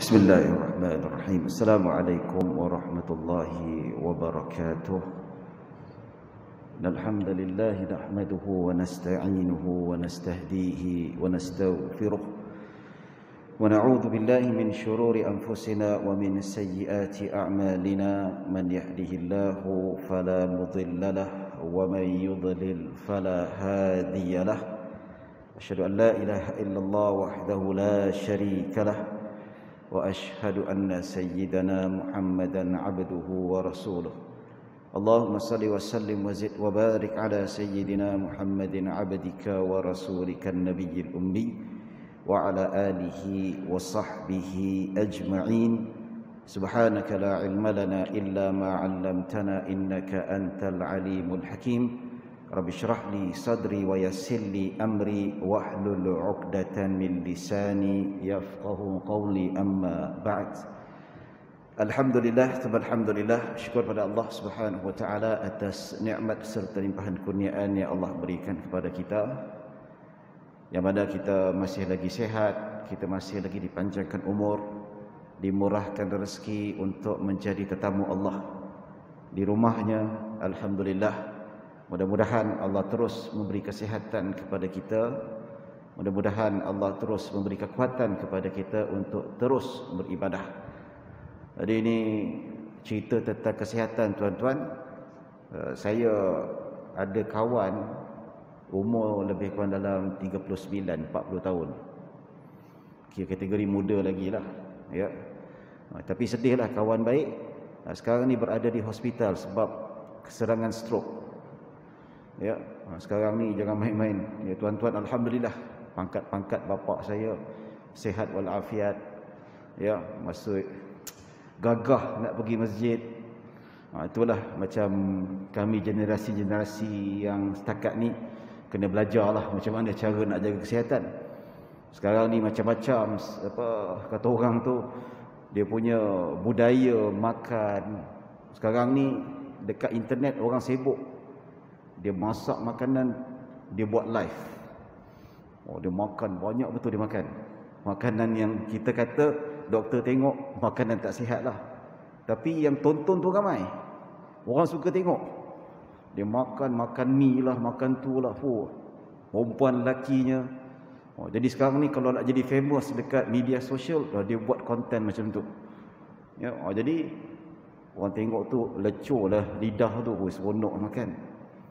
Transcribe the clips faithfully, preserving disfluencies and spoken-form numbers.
Bismillahirrahmanirrahim. Assalamualaikum warahmatullahi wabarakatuh. Alhamdulillah nahmaduhu wa nasta'inuhu wa nastahdihi wa nastaghfiruh wa na'udzu billahi min shururi anfusina wa min sayyiati a'malina. Man yahdihillahu fala mudilla lahu wa man yudlil fala hadiya lahu. Asyhadu an la ilaha illallah wahdahu la syarika lahu wa ashhadu anna sayyidana Muhammadan abduhu wa rasuluh. Allahumma salli wa sallim wa zid wa barik ala sayyidina Muhammadin abdika wa rasulika an-nabiyyil ummi wa ala alihi wa sahbihi ajma'in. Subhanaka la ilma lana illa ma 'allamtana innaka antal alimul hakim. Rabbi shrah li sadri wa yassir li amri wahlul 'uqdatan min lisani yafqahu qawli, amma ba'd. Alhamdulillah, alhamdulillah, syukur pada Allah Subhanahu wa taala atas nikmat serta limpahan kurniaan yang Allah berikan kepada kita, yang mana kita masih lagi sehat, kita masih lagi dipanjangkan umur, dimurahkan rezeki untuk menjadi tetamu Allah di rumahnya. Alhamdulillah. Mudah-mudahan Allah terus memberi kesihatan kepada kita. Mudah-mudahan Allah terus memberi kekuatan kepada kita untuk terus beribadah. Jadi ini cerita tentang kesihatan, tuan-tuan. Saya ada kawan umur lebih kurang dalam tiga puluh sembilan empat puluh tahun. Kira kategori muda lagi lah, ya. Tapi sedihlah, kawan baik sekarang ni berada di hospital sebab keserangan stroke. Ya, sekarang ni jangan main-main. Ya tuan-tuan, alhamdulillah pangkat-pangkat bapa saya sihat walafiat. Ya, maksud gagah nak pergi masjid. Ha, itulah macam kami generasi-generasi yang setakat ni kena belajarlah macam mana cara nak jaga kesihatan. Sekarang ni macam-macam apa kata orang tu, dia punya budaya makan. Sekarang ni dekat internet orang sibuk. Dia masak makanan, dia buat live. Oh, dia makan banyak betul, dia makan makanan yang kita kata doktor tengok makanan tak sihat lah, tapi yang tonton tu ramai. Orang suka tengok. Dia makan, makan mi lah, makan tu lah. Oh, perempuan lakinya. Oh, jadi sekarang ni kalau nak jadi famous dekat media sosial, dia buat konten macam tu. Ya, oh, jadi orang tengok tu lecur lah lidah tu, oh, seronok makan.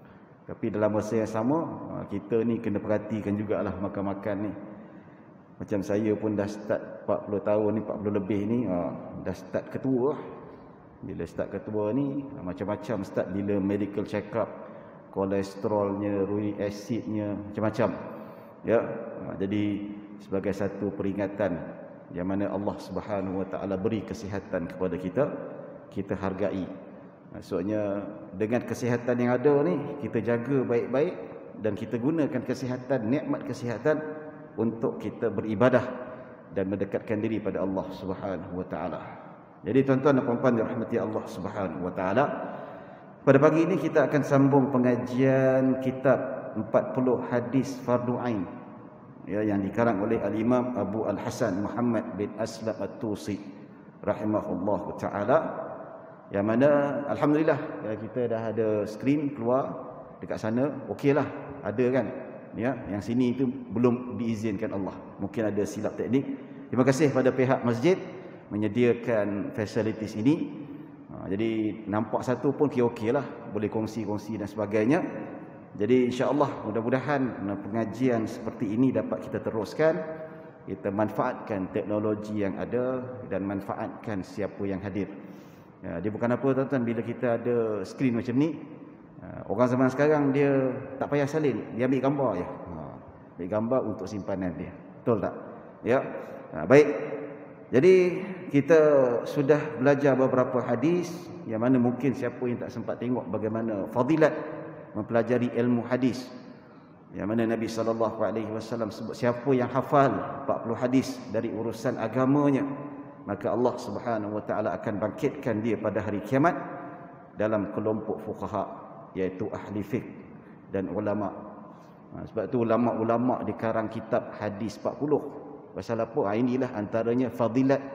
Tapi dalam masa yang sama, kita ni kena perhatikan jugalah makan-makan ni. Macam saya pun dah start empat puluh tahun ni, empat puluh lebih ni, dah start ketua. Bila start ketua ni, macam-macam start. Bila medical check up, kolesterolnya, uric acidnya, macam-macam. Ya, jadi sebagai satu peringatan yang mana Allah Subhanahu wa taala beri kesihatan kepada kita, kita hargai. Maksudnya dengan kesihatan yang ada ni, kita jaga baik-baik dan kita gunakan kesihatan, nikmat kesihatan untuk kita beribadah dan mendekatkan diri pada Allah Subhanahu wa taala. Jadi tuan-tuan dan puan-puan dirahmati Allah Subhanahu wa taala, pada pagi ini kita akan sambung pengajian kitab empat puluh hadis fardu ain, ya, yang dikarang oleh Al-Imam Abu Al-Hasan Muhammad bin Aslam At-Tusi rahimahullahu taala. Yang mana alhamdulillah, ya, kita dah ada skrin keluar dekat sana. Okeylah, ada kan? Ya, yang sini itu belum diizinkan Allah. Mungkin ada silap teknik. Terima kasih pada pihak masjid menyediakan facilities ini. Ha, jadi nampak satu pun okey-okeylah, boleh kongsi-kongsi dan sebagainya. Jadi insya-Allah mudah-mudahan pengajian seperti ini dapat kita teruskan. Kita manfaatkan teknologi yang ada dan manfaatkan siapa yang hadir. Ya, dia bukan apa tuan-tuan, bila kita ada skrin macam ni, orang zaman sekarang dia tak payah salin, dia ambil gambar je. Ha, ambil gambar untuk simpanan dia. Betul tak? Ya. Ha, baik. Jadi kita sudah belajar beberapa hadis yang mana mungkin siapa yang tak sempat tengok bagaimana fadilat mempelajari ilmu hadis. Yang mana Nabi sallallahu alaihi wasallam sebut siapa yang hafal empat puluh hadis dari urusan agamanya, maka Allah Subhanahu wa taala akan bangkitkan dia pada hari kiamat dalam kelompok fuqaha, iaitu ahli fiqh dan ulama. Ha, sebab tu ulama-ulama dikarang kitab hadis empat puluh. Pasal apa? Ha, inilah antaranya fadilat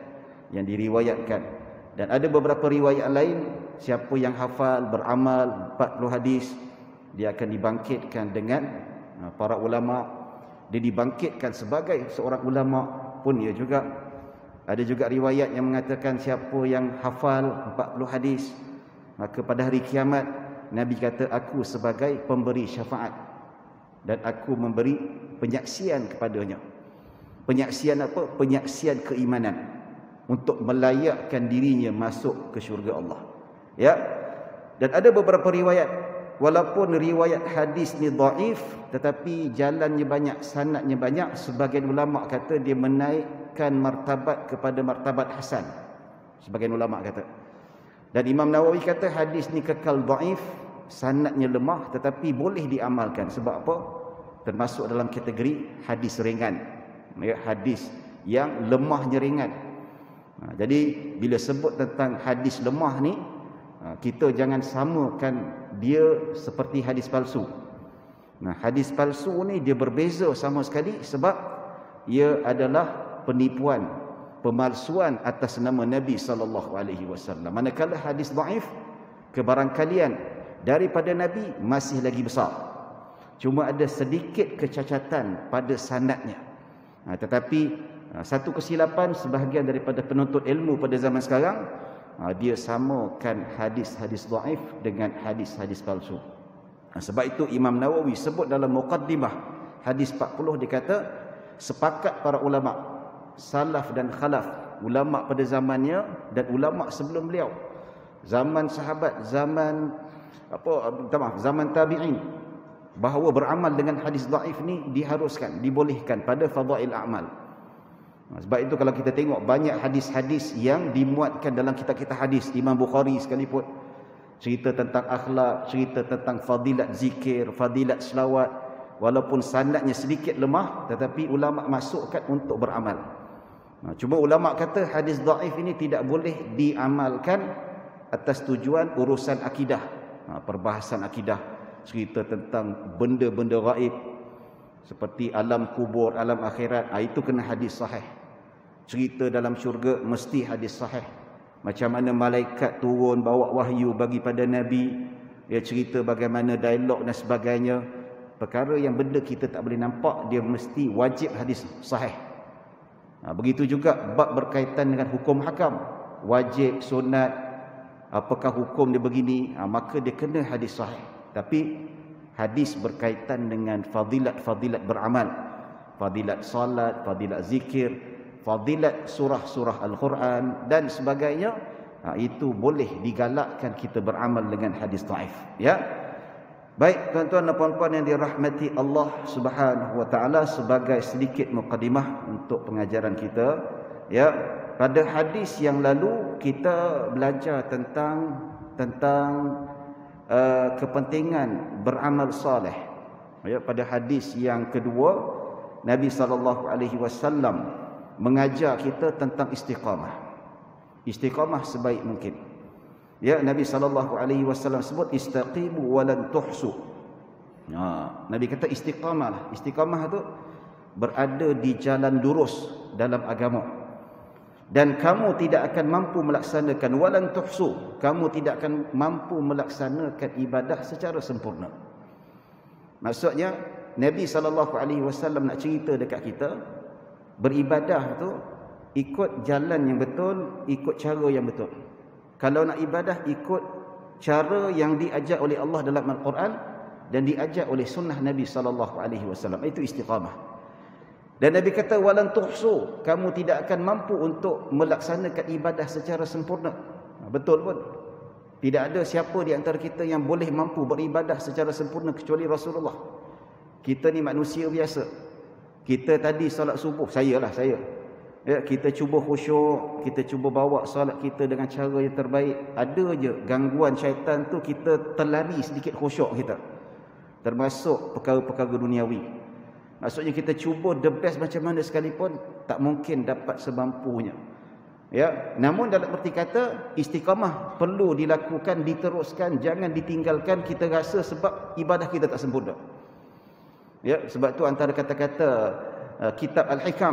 yang diriwayatkan. Dan ada beberapa riwayat lain, siapa yang hafal beramal empat puluh hadis, dia akan dibangkitkan dengan para ulama. Dia dibangkitkan sebagai seorang ulama pun ia juga. Ada juga riwayat yang mengatakan siapa yang hafal empat puluh hadis, maka pada hari kiamat Nabi kata, aku sebagai pemberi syafaat dan aku memberi penyaksian kepadanya. Penyaksian apa? Penyaksian keimanan untuk melayakkan dirinya masuk ke syurga Allah. Ya. Dan ada beberapa riwayat, walaupun riwayat hadis ni dhaif, tetapi jalannya banyak, sanadnya banyak, sebagian ulama kata dia menaikkan martabat kepada martabat hasan. Sebagian ulama kata. Dan Imam Nawawi kata hadis ni kekal dhaif, sanadnya lemah, tetapi boleh diamalkan. Sebab apa? Termasuk dalam kategori hadis ringan. Ya, hadis yang lemahnya ringan. Ha, jadi bila sebut tentang hadis lemah ni, ha, kita jangan samakan dia seperti hadis palsu. Nah, hadis palsu ni dia berbeza sama sekali sebab ia adalah penipuan, pemalsuan atas nama Nabi sallallahu alaihi wasallam. Manakala hadis dhaif, kebarangkalian daripada Nabi masih lagi besar. Cuma ada sedikit kecacatan pada sanadnya. Ha, tetapi ha, satu kesilapan sebahagian daripada penuntut ilmu pada zaman sekarang, ha, dia samakan hadis-hadis dhaif dengan hadis-hadis palsu. Ha, sebab itu Imam Nawawi sebut dalam muqaddimah hadis empat puluh, dia kata sepakat para ulama salaf dan khalaf, ulama pada zamannya dan ulama sebelum beliau, zaman sahabat, zaman apa minta maaf, zaman tabi'in, bahawa beramal dengan hadis dhaif ni diharuskan, dibolehkan pada fadail a'mal. Sebab itu kalau kita tengok banyak hadis-hadis yang dimuatkan dalam kitab-kitab hadis, Imam Bukhari sekalipun cerita tentang akhlak, cerita tentang fadilat zikir, fadilat selawat, walaupun sanadnya sedikit lemah, tetapi ulama masukkan untuk beramal. Cuma ulama kata hadis dhaif ini tidak boleh diamalkan atas tujuan urusan akidah, perbahasan akidah, cerita tentang benda-benda gaib seperti alam kubur, alam akhirat, itu kena hadis sahih. Cerita dalam syurga mesti hadis sahih. Macam mana malaikat turun bawa wahyu bagi pada Nabi, dia cerita bagaimana dialog dan sebagainya. Perkara yang benda kita tak boleh nampak, dia mesti wajib hadis sahih. Ha, begitu juga bab berkaitan dengan hukum hakam, wajib, sunat, apakah hukum dia begini, ha, maka dia kena hadis sahih. Tapi hadis berkaitan dengan fadilat-fadilat beramal, fadilat salat, fadilat zikir, fadilat surah-surah Al-Quran dan sebagainya, ha, itu boleh digalakkan kita beramal dengan hadis dhaif. Ya. Baik tuan-tuan dan puan-puan yang dirahmati Allah Subhanahu wa taala, sebagai sedikit mukadimah untuk pengajaran kita, ya, pada hadis yang lalu kita belajar tentang tentang Uh, kepentingan beramal soleh. Ya, pada hadis yang kedua, Nabi sallallahu alaihi wasallam mengajar kita tentang istiqamah. Istiqamah sebaik mungkin. Ya, Nabi sallallahu alaihi wasallam sebut istaqimu walan tuhsu. Ha, Nabi kata istiqamah. Istiqamah tu berada di jalan lurus dalam agama. Dan kamu tidak akan mampu melaksanakan walan tuhsu, kamu tidak akan mampu melaksanakan ibadah secara sempurna. Maksudnya Nabi sallallahu alaihi wasallam nak cerita dekat kita, beribadah tu ikut jalan yang betul, ikut cara yang betul. Kalau nak ibadah, ikut cara yang diajar oleh Allah dalam Al-Quran dan diajar oleh sunnah Nabi sallallahu alaihi wasallam. Itu istiqamah. Dan Nabi kata walan tuhsu, kamu tidak akan mampu untuk melaksanakan ibadah secara sempurna. Betul pun. Tidak ada siapa di antara kita yang boleh mampu beribadah secara sempurna kecuali Rasulullah. Kita ni manusia biasa. Kita tadi solat subuh, saya lah saya. Ya, kita cuba khusyuk, kita cuba bawa solat kita dengan cara yang terbaik. Ada je gangguan syaitan tu, kita terlari sedikit khusyuk kita. Termasuk perkara-perkara duniawi. Maksudnya kita cuba the best macam mana sekalipun, tak mungkin dapat semampunya. Ya, namun dalam erti kata istiqamah perlu dilakukan, diteruskan, jangan ditinggalkan kita rasa sebab ibadah kita tak sempurna. Ya, sebab tu antara kata-kata uh, kitab Al-Hikam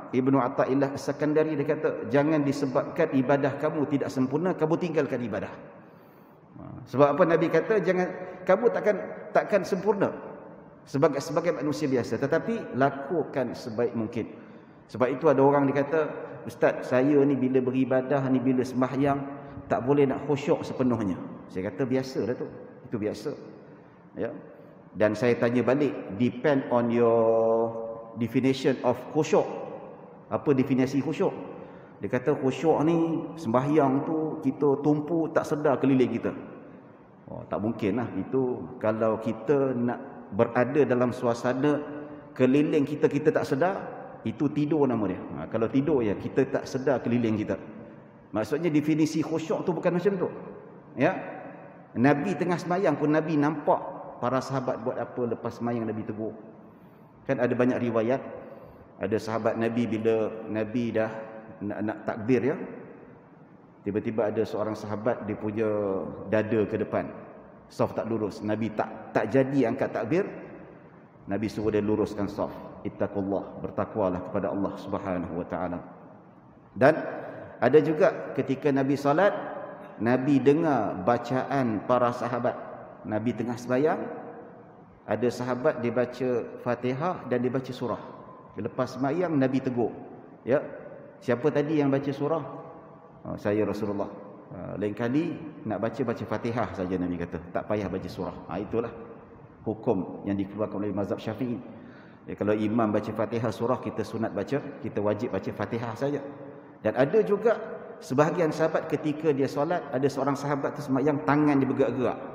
Ibnu Athaillah As-Sakandari dia kata, jangan disebabkan ibadah kamu tidak sempurna kamu tinggalkan ibadah. Sebab apa Nabi kata, jangan kamu takkan takkan sempurna sebagai sebagai manusia biasa, tetapi lakukan sebaik mungkin. Sebab itu ada orang dia kata, ustaz, saya ni bila beribadah ni, bila sembahyang tak boleh nak khusyuk sepenuhnya. Saya kata biasa dah tu. Itu biasa. Ya. Dan saya tanya balik, depend on your definition of khusyuk. Apa definisi khusyuk? Dia kata khusyuk ni sembahyang tu kita tumpu tak sedar keliling kita. Oh, tak mungkin lah. Itu kalau kita nak berada dalam suasana keliling kita, kita tak sedar, itu tidur nama dia. Ha, kalau tidur ya, kita tak sedar keliling kita. Maksudnya definisi khusyuk tu bukan macam tu. Ya. Nabi tengah sembahyang pun Nabi nampak para sahabat buat apa lepas sembahyang, Nabi tegur. Kan ada banyak riwayat, ada sahabat Nabi bila Nabi dah nak, nak takbir ya, tiba-tiba ada seorang sahabat dia punya dada ke depan, saf tak lurus. Nabi tak tak jadi angkat takbir, Nabi suruh dia luruskan saf. Ittaqullah, bertakwalah kepada Allah Subhanahu wa taala. Dan ada juga ketika Nabi salat, Nabi dengar bacaan para sahabat. Nabi tengah sembahyang, ada sahabat dia baca Fatihah dan dia baca surah. Lepas sembahyang Nabi tegur. Ya, siapa tadi yang baca surah? Oh, saya Rasulullah. Uh, lain kali nak baca baca Fatihah saja, Nabi kata. Tak payah baca surah. Ha, itulah hukum yang dikeluarkan oleh mazhab Syafi'i. Ya, kalau imam baca Fatihah surah, kita sunat baca, kita wajib baca Fatihah saja. Dan ada juga sebahagian sahabat ketika dia solat, ada seorang sahabat tu sembahyang tangan dia bergerak-gerak.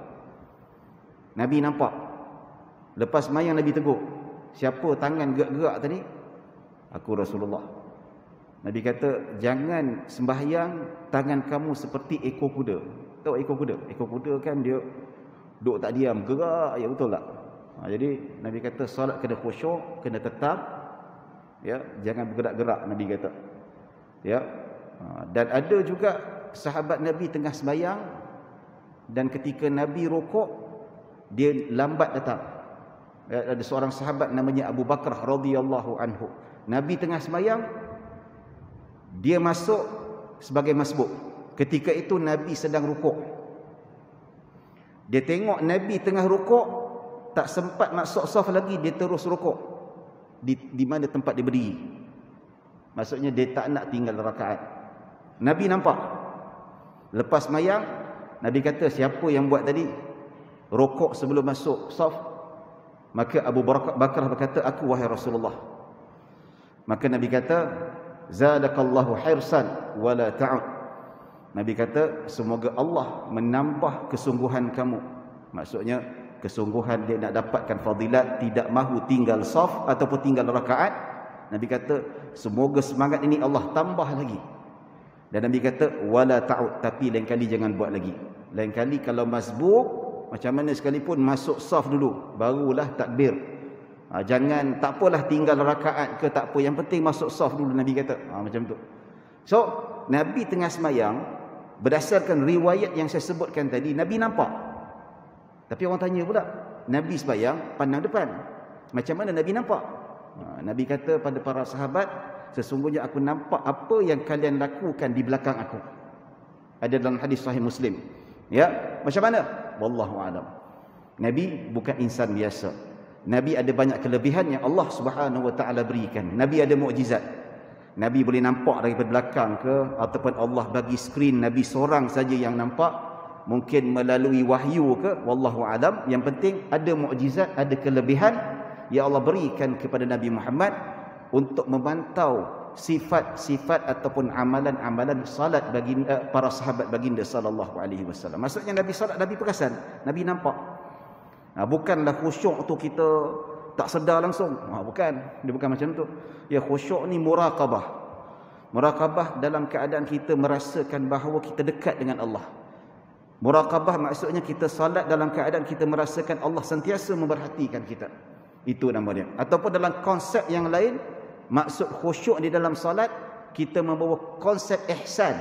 Nabi nampak. Lepas sembahyang Nabi tegur, siapa tangan gerak-gerak tadi? Aku Rasulullah. Nabi kata, jangan sembahyang tangan kamu seperti ekor kuda. Tahu ekor kuda? Ekor kuda kan dia duduk tak diam, gerak, ya betul tak? Ha, jadi Nabi kata solat kena khusyuk, kena tetap, ya, jangan bergerak-gerak, Nabi kata. Ya. Ha, dan ada juga sahabat Nabi tengah sembahyang, dan ketika Nabi rukuk dia lambat datang. Ya, ada seorang sahabat namanya Abu Bakar radhiyallahu anhu. Nabi tengah sembahyang, dia masuk sebagai masbuk. Ketika itu Nabi sedang rukuk. Dia tengok Nabi tengah rukuk, tak sempat masuk saf lagi, dia terus rukuk di, di mana tempat dia berdiri. Maksudnya dia tak nak tinggal rakaat. Nabi nampak. Lepas sembahyang, Nabi kata, siapa yang buat tadi rukuk sebelum masuk saf? Maka Abu Bakar berkata, aku wahai Rasulullah. Maka Nabi kata, zadakallahu hirsan wala ta'ud. Nabi kata, semoga Allah menambah kesungguhan kamu. Maksudnya kesungguhan dia nak dapatkan fadilat, tidak mahu tinggal saf ataupun tinggal rakaat. Nabi kata, semoga semangat ini Allah tambah lagi. Dan Nabi kata, wala ta'ud, tapi lain kali jangan buat lagi. Lain kali kalau masbuk, macam mana sekalipun masuk saf dulu, barulah takbir. Ha, jangan, tak apalah tinggal rakaat ke, tak apa, yang penting masuk saf dulu, Nabi kata. Ha, macam tu. So, Nabi tengah sembahyang, berdasarkan riwayat yang saya sebutkan tadi, Nabi nampak. Tapi orang tanya pula, Nabi sembahyang pandang depan, macam mana Nabi nampak? Ha, Nabi kata pada para sahabat, sesungguhnya aku nampak apa yang kalian lakukan di belakang aku. Ada dalam hadis sahih Muslim. Ya, macam mana? Wallahu a'lam. Nabi bukan insan biasa. Nabi ada banyak kelebihan yang Allah Subhanahu wa taala berikan. Nabi ada mukjizat. Nabi boleh nampak daripada belakang ke, ataupun Allah bagi skrin Nabi seorang saja yang nampak, mungkin melalui wahyu ke, wallahu a'lam. Yang penting ada mukjizat, ada kelebihan yang Allah berikan kepada Nabi Muhammad untuk memantau sifat-sifat ataupun amalan-amalan salat bagi uh, para sahabat baginda sallallahu alaihi wasallam. Maksudnya Nabi salat, Nabi perasan, Nabi nampak. Nah, bukanlah khusyuk tu kita tak sedar langsung. Ha, bukan, dia bukan macam tu. Ya, khusyuk ni muraqabah. Muraqabah dalam keadaan kita merasakan bahawa kita dekat dengan Allah. Muraqabah maksudnya kita salat dalam keadaan kita merasakan Allah sentiasa memerhatikan kita. Itu nama dia. Ataupun dalam konsep yang lain, maksud khusyuk di dalam salat, kita membawa konsep ihsan.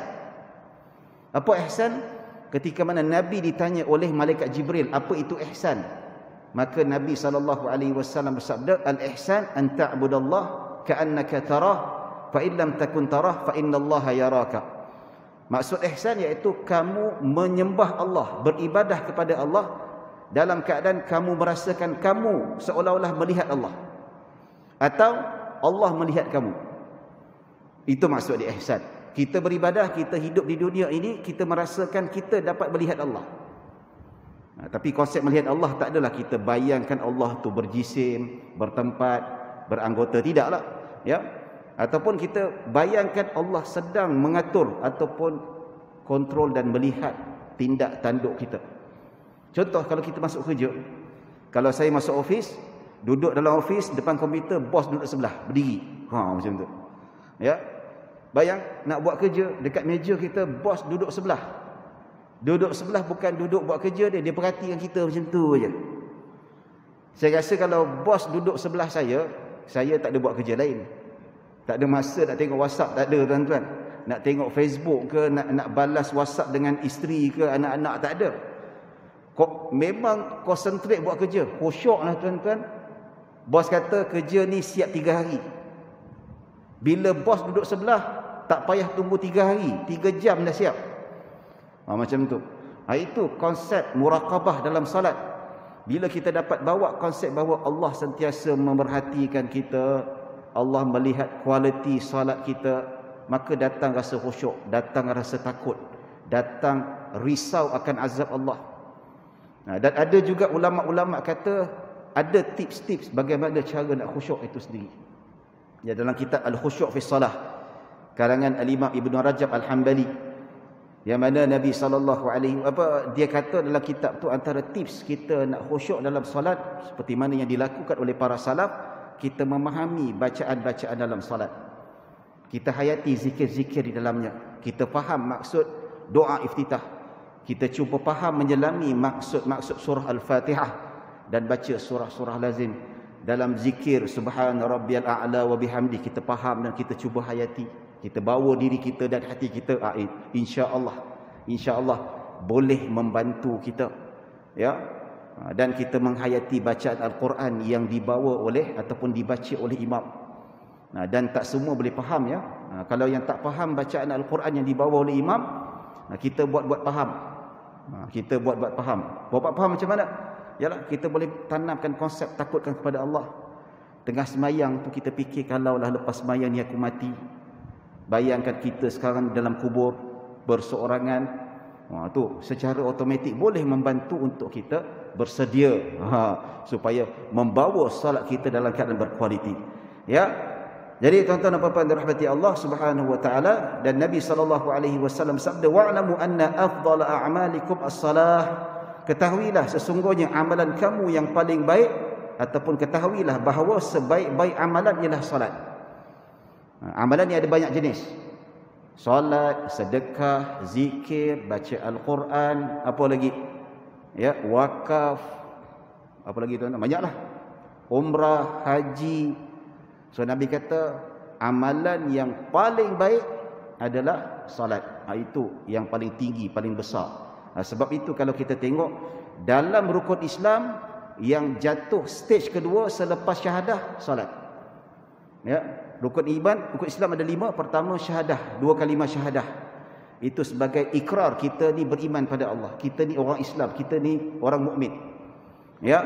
Apa ihsan? Ketika mana Nabi ditanya oleh malaikat Jibril, apa itu ihsan? Maka Nabi sallallahu alaihi wasallam bersabda, al-ihsan an ta'budallah ka'annaka tarah fa in lam takun tarah fa innallaha yaraka. Maksud ihsan iaitu kamu menyembah Allah, beribadah kepada Allah dalam keadaan kamu merasakan kamu seolah-olah melihat Allah, atau Allah melihat kamu. Itu maksud di ihsan. Kita beribadah, kita hidup di dunia ini, kita merasakan kita dapat melihat Allah. Nah, tapi konsep melihat Allah tak adalah kita bayangkan Allah tu berjisim, bertempat, beranggota, tidaklah, ya. Ataupun kita bayangkan Allah sedang mengatur ataupun kontrol dan melihat tindak tanduk kita. Contoh, kalau kita masuk kerja, kalau saya masuk office, duduk dalam office depan komputer, bos duduk sebelah, berdiri, ha, macam tu, ya. Bayang nak buat kerja dekat meja kita, bos duduk sebelah. Duduk sebelah bukan duduk buat kerja dia, dia perhatikan kita macam tu aja. Saya rasa kalau bos duduk sebelah saya, saya tak ada buat kerja lain. Tak ada masa nak tengok WhatsApp, tak ada tuan-tuan. Nak tengok Facebook ke, nak nak balas WhatsApp dengan isteri ke, anak-anak, tak ada. Kok memang konsentrate buat kerja, khusyuklah tuan-tuan. Bos kata kerja ni siap tiga hari. Bila bos duduk sebelah, tak payah tunggu tiga hari, tiga jam dah siap. Ha, macam tu. Ha, itu konsep muraqabah dalam salat. Bila kita dapat bawa konsep bahawa Allah sentiasa memerhatikan kita, Allah melihat kualiti salat kita, maka datang rasa khusyuk, datang rasa takut, datang risau akan azab Allah. Ha, dan ada juga ulama-ulama kata ada tips-tips bagaimana cara nak khusyuk itu sendiri. Ya, dalam kitab Al-Khusyuk fi Salah karangan Al-Imam Ibn Rajab Al-Hambali, yang mana Nabi sallallahu alaihi apa dia kata dalam kitab tu, antara tips kita nak khusyuk dalam solat seperti mana yang dilakukan oleh para salaf, kita memahami bacaan-bacaan dalam solat, kita hayati zikir-zikir di dalamnya, kita faham maksud doa iftitah, kita cuba faham menyelami maksud-maksud surah Al-Fatihah dan baca surah-surah lazim. Dalam zikir subhana rabbiyal a'la wa bihamdi, kita faham dan kita cuba hayati, kita bawa diri kita dan hati kita, ah, insya-Allah insya-Allah boleh membantu kita, ya. Dan kita menghayati bacaan Al-Quran yang dibawa oleh ataupun dibaca oleh imam. Nah, dan tak semua boleh faham, ya. Nah, kalau yang tak faham bacaan Al-Quran yang dibawa oleh imam, nah, kita buat-buat faham. Nah, kita buat-buat faham. Buat-buat faham macam mana? Yalah, kita boleh tanamkan konsep takutkan kepada Allah. Tengah semayang tu kita fikir, kalaulah lepas semayang ni aku mati, bayangkan kita sekarang dalam kubur berseorangan. Ha, tu secara automatik boleh membantu untuk kita bersedia, ha, supaya membawa salat kita dalam keadaan berkualiti, ya. Jadi tuan-tuan dan puan-puan dirahmati Allah Subhanahu wa taala, dan Nabi sallallahu alaihi wasallam sabda, wa'lamu anna afdhala a'malikum as-salah. Ketahuilah sesungguhnya amalan kamu yang paling baik, ataupun ketahuilah bahawa sebaik-baik amalan ialah salat. Amalan ni ada banyak jenis. Salat, sedekah, zikir, baca Al-Quran, apa lagi? Ya, wakaf, apa lagi tuan? Banyaklah. Umrah, haji. So Nabi kata amalan yang paling baik adalah salat. Ha, itu yang paling tinggi, paling besar. Ha, sebab itu kalau kita tengok dalam rukun Islam yang jatuh stage kedua selepas syahadah, salat. Ya, rukun iman, rukun Islam ada lima. Pertama syahadah, dua kalimah syahadah. Itu sebagai ikrar kita ni beriman pada Allah. Kita ni orang Islam, kita ni orang mukmin. Ya.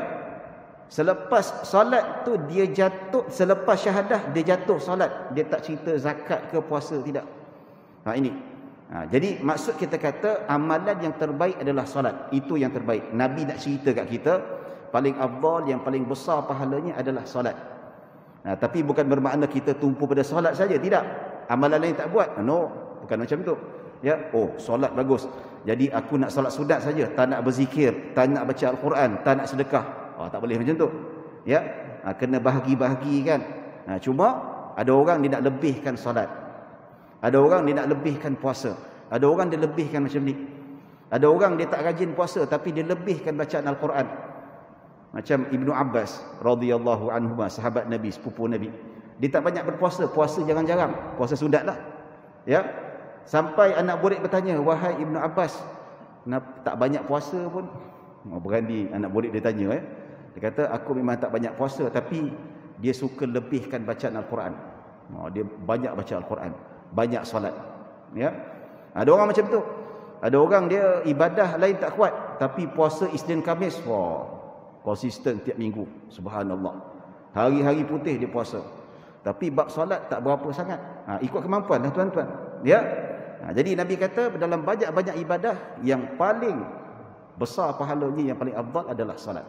Selepas salat tu dia jatuh, selepas syahadah dia jatuh salat. Dia tak cerita zakat ke puasa, tidak. Ha, ini. Ha, jadi maksud kita kata amalan yang terbaik adalah salat. Itu yang terbaik. Nabi nak cerita kat kita, paling afdal, yang paling besar pahalanya adalah salat. Ha, tapi bukan bermakna kita tumpu pada solat saja, tidak. Amalan lain tak buat. No, bukan macam tu. Ya, oh, solat bagus, jadi aku nak solat sunat saja, tak nak berzikir, tak nak baca Al-Quran, tak nak sedekah. Oh, tak boleh macam tu. Ya, ha, kena bahagi-bahagikan. Ha, cuma ada orang dia nak lebihkan solat. Ada orang dia nak lebihkan puasa. Ada orang dia lebihkan macam ni. Ada orang dia tak rajin puasa tapi dia lebihkan bacaan Al-Quran. Macam Ibnu Abbas radhiyallahu anhu, sahabat Nabi, sepupu Nabi. Dia tak banyak berpuasa, puasa jarang-jarang, puasa sunatlah. Ya. Sampai anak murid bertanya, "Wahai Ibnu Abbas, tak banyak puasa pun?" Oh, berani anak murid dia tanya, eh. Dia kata, "Aku memang tak banyak puasa tapi dia suka lebihkan bacaan Al-Quran." Oh, dia banyak baca Al-Quran, banyak solat. Ya. Ada orang macam tu. Ada orang dia ibadah lain tak kuat, tapi puasa Isnin Khamis, wah, konsisten tiap minggu. Subhanallah. Hari-hari putih dia puasa. Tapi bab solat tak berapa sangat. Ha, ikut kemampuan dah tuan-tuan. Ya. Ha, jadi Nabi kata dalam banyak-banyak ibadah yang paling besar pahalanya, yang paling afdal adalah solat.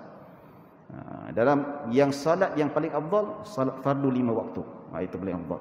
Ha, dalam yang salat yang paling afdal, salat fardu lima waktu. Ha, itu paling afdal.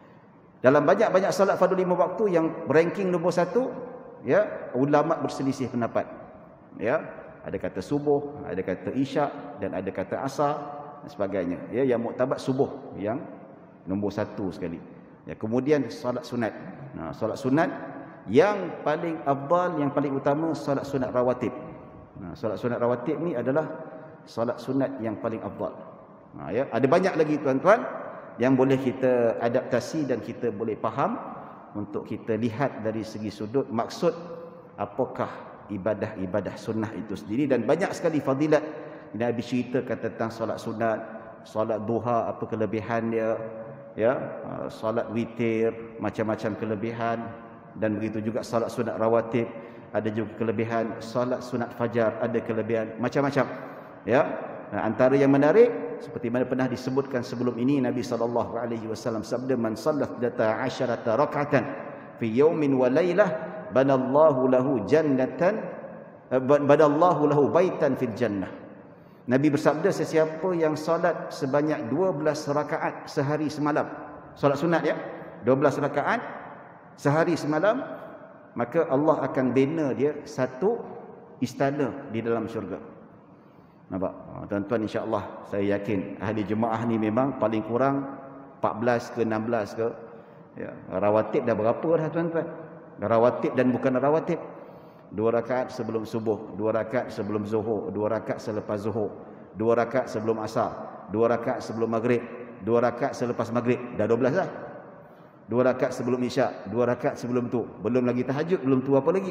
Dalam banyak-banyak salat fardu lima waktu yang ranking nombor satu, ya, ulama berselisih pendapat. Ya, ada kata subuh, ada kata isyak, dan ada kata asar dan sebagainya. Ya, yang muktabar subuh yang nombor satu sekali. Ya, kemudian salat sunat. Nah, salat sunat yang paling afdal, yang paling utama, salat sunat rawatib. Nah, salat sunat rawatib ni adalah salat sunat yang paling afdal. Ha, ya, ada banyak lagi tuan-tuan yang boleh kita adaptasi dan kita boleh faham untuk kita lihat dari segi sudut maksud apakah ibadah-ibadah sunnah itu sendiri, dan banyak sekali fadilat. Nabi ceritakan tentang salat sunat, salat duha apa kelebihan dia, ya, salat witir macam-macam kelebihan, dan begitu juga salat sunat rawatib ada juga kelebihan, salat sunat fajar ada kelebihan, macam-macam. Ya, nah, antara yang menarik seperti mana pernah disebutkan sebelum ini, Nabi sallallahu alaihi wasallam sabda, man sallat data asharata rak'atan fi yawmin wa lailah banallahu lahu jannatan banallahu lahu baitan fil jannah. Nabi bersabda, sesiapa yang salat sebanyak dua belas rakaat sehari semalam, salat sunat ya, dua belas rakaat sehari semalam, maka Allah akan bina dia satu istana di dalam syurga. Nampak? Tuan-tuan, insya-Allah saya yakin ahli jemaah ni memang paling kurang empat belas ke enam belas ke. Ya, rawatib dah berapa dah tuan-tuan? Rawatib dan bukan rawatib. Dua rakaat sebelum subuh, dua rakaat sebelum zuhur, dua rakaat selepas zuhur, dua rakaat sebelum asar, dua rakaat sebelum maghrib, dua rakaat selepas maghrib, dah dua belas dah. Dua rakaat sebelum isyak, dua rakaat sebelum tu. Belum lagi tahajud, belum tu apa lagi.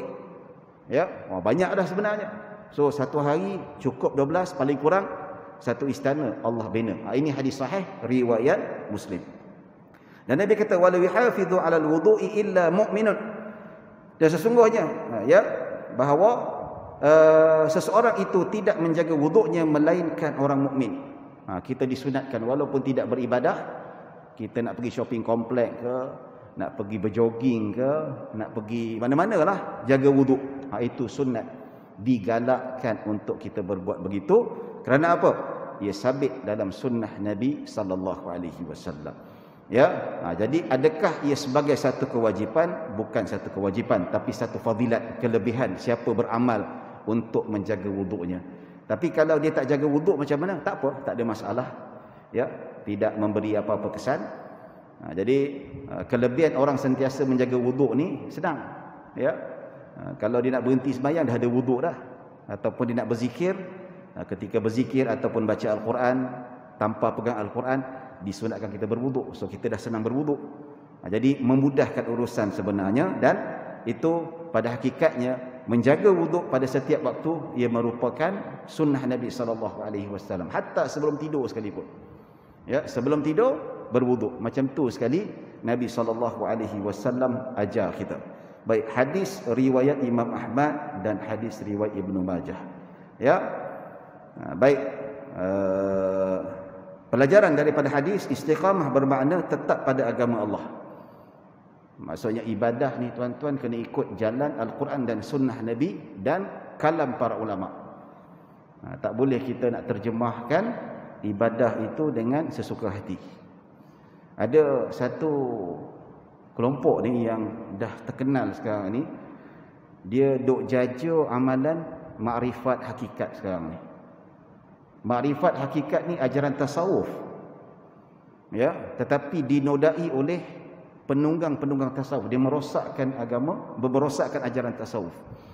Ya, oh, banyak dah sebenarnya. So satu hari cukup dua belas, paling kurang satu istana Allah bina. Ha, ini hadis sahih riwayat Muslim. Dan Nabi kata wala yahafidhu 'ala al-wudu'i illa mu'minun. Dan sesungguhnya, ya, bahawa uh, seseorang itu tidak menjaga wuduknya melainkan orang mukmin. Ha, kita disunatkan walaupun tidak beribadah, kita nak pergi shopping komplek ke, nak pergi berjoging ke, nak pergi mana-mana lah, jaga wuduk. Ha, itu sunat. Digalakkan untuk kita berbuat begitu. Kerana apa? Ia sabit dalam sunnah Nabi sallallahu alaihi wasallam. Ya, ha, jadi adakah ia sebagai satu kewajipan? Bukan satu kewajipan, tapi satu fadilat, kelebihan siapa beramal untuk menjaga wuduknya. Tapi kalau dia tak jaga wuduk macam mana? Tak apa, tak ada masalah. Ya, tidak memberi apa-apa kesan. Ha, jadi kelebihan orang sentiasa menjaga wuduk ni senang. Ya. Ha, kalau dia nak berhenti sembahyang dah ada wuduk dah, ataupun dia nak berzikir, ha, ketika berzikir ataupun baca Al-Quran tanpa pegang Al-Quran, disunatkan kita berwuduk. So kita dah senang berwuduk. Ha, jadi memudahkan urusan sebenarnya, dan itu pada hakikatnya menjaga wuduk pada setiap waktu ia merupakan sunnah Nabi sallallahu alaihi wasallam, hatta sebelum tidur sekalipun. Ya, sebelum tidur berwuduk. Macam tu sekali Nabi sallallahu alaihi wasallam ajar kita. Baik, hadis riwayat Imam Ahmad dan hadis riwayat Ibnu Majah. Ya. Baik, uh, pelajaran daripada hadis, istiqamah bermakna tetap pada agama Allah. Maksudnya ibadah ni tuan-tuan kena ikut jalan Al-Quran dan sunnah Nabi dan kalam para ulama. Ha, tak boleh kita nak terjemahkan ibadah itu dengan sesuka hati. Ada satu kelompok ni yang dah terkenal sekarang ni, dia duk jaja amalan makrifat hakikat sekarang ni. Makrifat hakikat ni ajaran tasawuf. Ya, tetapi dinodai oleh penunggang-penunggang tasawuf. Dia merosakkan agama, merosakkan ajaran tasawuf.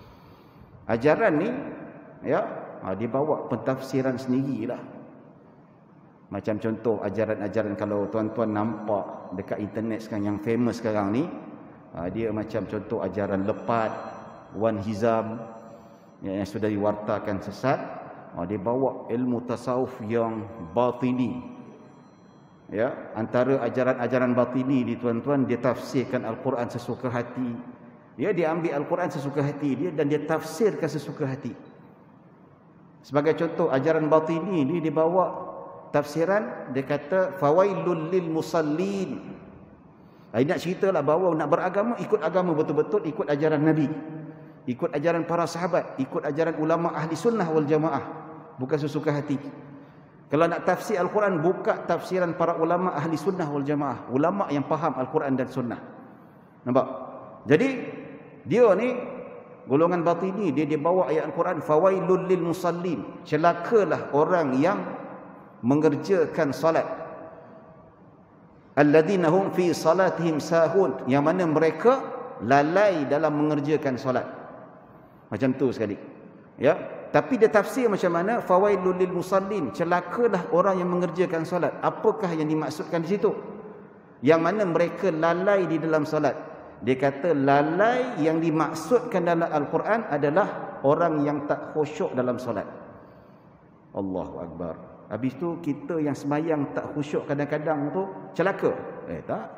Ajaran ni, ya, dia bawa pentafsiran sendirilah. Macam contoh ajaran-ajaran, kalau tuan-tuan nampak dekat internet sekarang yang famous sekarang ni, dia macam contoh ajaran lepat, wan hizam, yang sudah diwartakan sesat. Dia bawa ilmu tasawuf yang batini, Ya, antara ajaran-ajaran batini ni tuan-tuan, dia tafsirkan Al-Quran sesuka hati. Ya, dia ambil Al-Quran sesuka hati dia dan dia tafsirkan sesuka hati. Sebagai contoh, ajaran batini ni dia bawa tafsiran, dia kata fawailul lil musallin. Dia nak ceritalah bahawa nak beragama, ikut agama betul-betul, ikut ajaran Nabi, ikut ajaran para sahabat, ikut ajaran ulama ahli sunnah wal jamaah, bukan sesuka hati. Kalau nak tafsir Al-Quran, buka tafsiran para ulama ahli sunnah wal jamaah, ulama yang faham Al-Quran dan sunnah. Nampak? Jadi dia ni golongan batini, dia dia bawa ayat Al-Quran fawailul lil musallin, celakalah orang yang mengerjakan salat, alladzina hum fi salatihim sahun, yang mana mereka lalai dalam mengerjakan salat. Macam tu sekali. Ya. Tapi dia tafsir macam mana? Fawailul lil musallin, celakalah orang yang mengerjakan solat. Apakah yang dimaksudkan di situ? Yang mana mereka lalai di dalam solat. Dia kata lalai yang dimaksudkan dalam Al-Quran adalah orang yang tak khusyuk dalam solat. Allahu Akbar. Habis tu kita yang semayang tak khusyuk kadang-kadang tu celaka. Eh tak.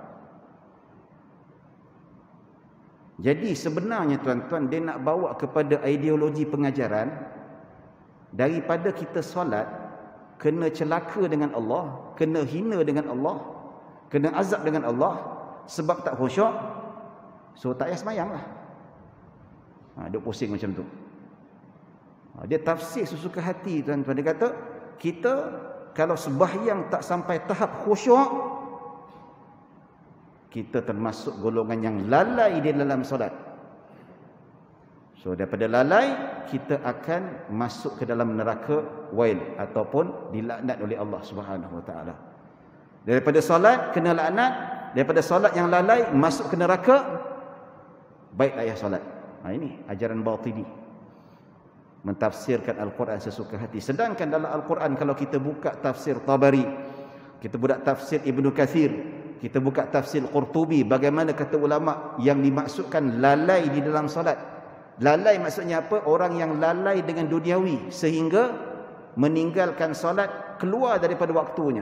Jadi sebenarnya tuan-tuan, dia nak bawa kepada ideologi pengajaran, daripada kita solat kena celaka dengan Allah, kena hina dengan Allah, kena azab dengan Allah sebab tak khusyuk, so tak payah semayang lah. Ha, dia pusing macam tu. Ha, dia tafsir sesuka hati tuan-tuan. Dia kata kita kalau sembahyang tak sampai tahap khusyuk, kita termasuk golongan yang lalai di dalam solat. So daripada lalai, kita akan masuk ke dalam neraka wail ataupun dilaknat oleh Allah Subhanahu Wa Taala. Daripada solat kena laknat, daripada solat yang lalai masuk ke neraka, baik ayah solat. Ha, ini ajaran batini, mentafsirkan Al-Quran sesuka hati. Sedangkan dalam Al-Quran, kalau kita buka tafsir Tabari, kita buka tafsir Ibnu Kathir, kita buka tafsir Qurtubi, bagaimana kata ulama yang dimaksudkan lalai di dalam solat. Lalai maksudnya apa? Orang yang lalai dengan duniawi sehingga meninggalkan solat keluar daripada waktunya.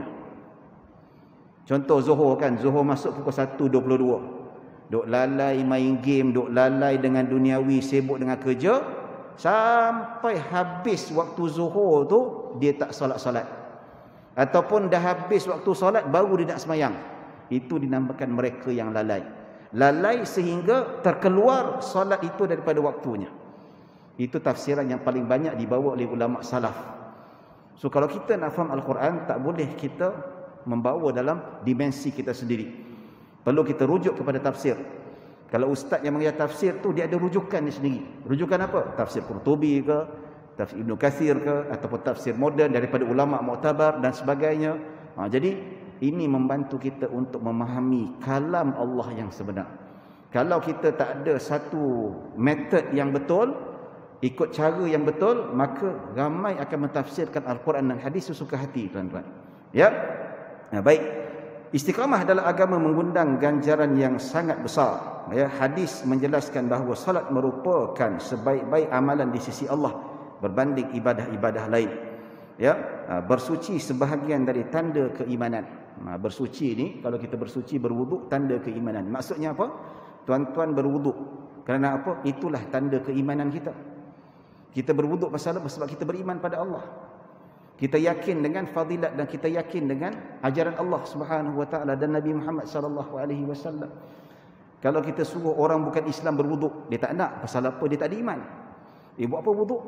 Contoh Zuhur kan, Zuhur masuk pukul satu dua puluh dua. Duk lalai main game, duk lalai dengan duniawi, sibuk dengan kerja, sampai habis waktu Zuhur tu dia tak solat-solat. Ataupun dah habis waktu solat baru dia nak semayang. Itu dinamakan mereka yang lalai. Lalai sehingga terkeluar solat itu daripada waktunya. Itu tafsiran yang paling banyak dibawa oleh ulama salaf. So kalau kita nak faham Al-Quran, tak boleh kita membawa dalam dimensi kita sendiri. Perlu kita rujuk kepada tafsir. Kalau ustaz yang mengajar tafsir tu, dia ada rujukan dia sendiri. Rujukan apa? Tafsir Qurtubi ke, tafsir Ibnu Kathir ke, ataupun tafsir moden daripada ulama muktabar dan sebagainya. Ha, jadi ini membantu kita untuk memahami kalam Allah yang sebenar. Kalau kita tak ada satu metod yang betul, ikut cara yang betul, maka ramai akan mentafsirkan Al-Quran dan hadis sesuka hati tuan-tuan. Ya. Nah, baik. Istiqamah dalam agama mengundang ganjaran yang sangat besar. Ya, hadis menjelaskan bahawa salat merupakan sebaik-baik amalan di sisi Allah berbanding ibadah-ibadah lain. Ya, bersuci sebahagian dari tanda keimanan. Nah, bersuci ni, kalau kita bersuci berwuduk, tanda keimanan. Maksudnya apa? Tuan-tuan berwuduk kerana apa? Itulah tanda keimanan kita. Kita berwuduk pasal apa? Sebab kita beriman pada Allah. Kita yakin dengan fadilat dan kita yakin dengan ajaran Allah Subhanahu Wa Taala dan Nabi Muhammad sallallahu alaihi wasallam. Kalau kita suruh orang bukan Islam berwuduk, dia tak nak. Pasal apa? Dia tak ada iman. Dia buat apa wuduk?